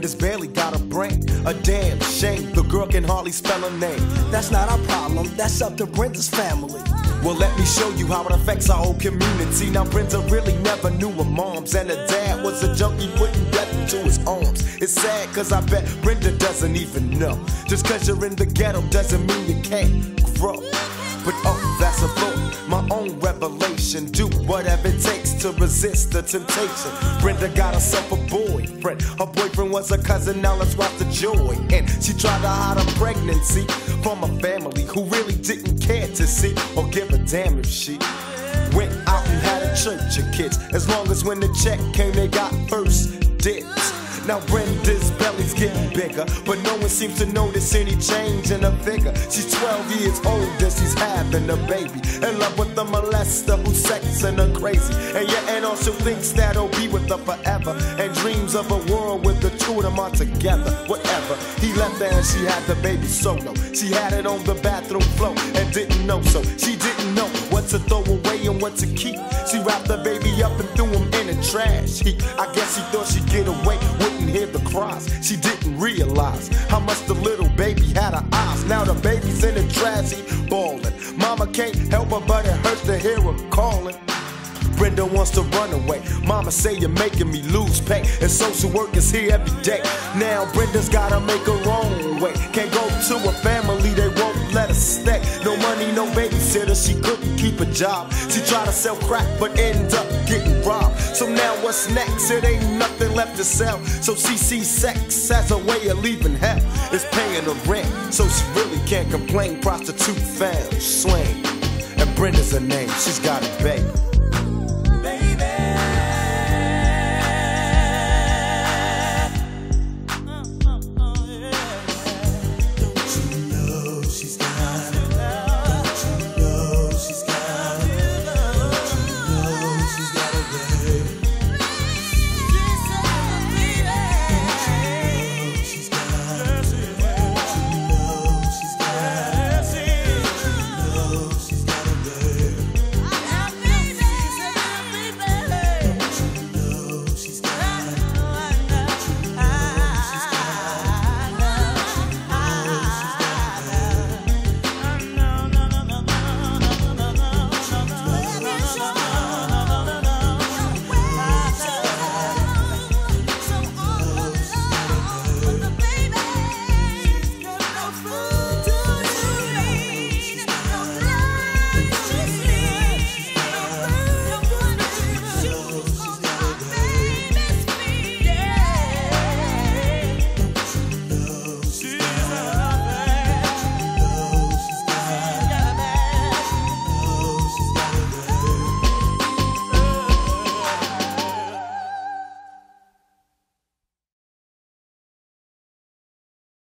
Brenda's barely got a brain. A damn shame, the girl can hardly spell her name. That's not our problem, that's up to Brenda's family. Well, let me show you how it affects our whole community. Now, Brenda really never knew her moms, and her dad was a junkie putting death into his arms. It's sad, cause I bet Brenda doesn't even know. Just cause you're in the ghetto doesn't mean you can't grow. But oh, that's a thought, my own revelation. Do whatever it takes to resist the temptation. Brenda got herself a boyfriend. Her boyfriend was a cousin, now let's watch the joy. And she tried to hide her pregnancy from a family who really didn't care to see or give a damn if she went out and had a church of kids. As long as when the check came, they got first dibs. Now Brenda's belly's getting bigger, but no one seems to notice any change in her figure. She's 12 years old and she's having a baby, in love with a molester who's sexing her crazy. And your aunt also thinks that he'll be with her forever, and dreams of a world with the two of them are together. Whatever, he left her and she had the baby solo. She had it on the bathroom floor and didn't know, so she didn't know what to throw away and what to keep. She wrapped the baby up and threw him in the trash heap. I guess she thought she'd get away, wouldn't hear the cries. She didn't realize how much the little baby had her eyes. Now the baby's in the trash heap bawling. Mama can't help her, but it hurts to hear her calling. Brenda wants to run away. Mama say you're making me lose pay, and social work is here every day. Now Brenda's gotta make her own way. Can't go to a family, they won't let her stay. No money, no babysitter, she couldn't keep a job. She tried to sell crack, but ended up getting robbed. So now what's next? It ain't nothing left to sell. So she sees sex as a way of leaving hell. It's paying her rent, so she really can't complain. Prostitute found, slain, and Brenda's her name. She's got a baby.